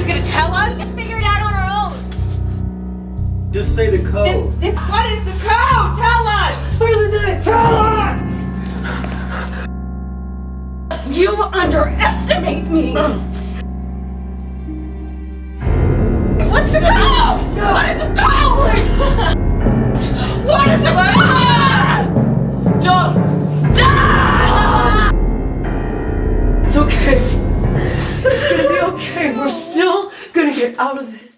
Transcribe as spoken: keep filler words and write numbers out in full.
just gonna tell us? Let's figure it out on our own. Just say the code. This, this, what is the code? Tell us! What are the dice? Tell us! You underestimate me. What's the code? No. What is the code? What is the code? Don't! It's okay. It's gonna be okay. We're still gonna get out of this.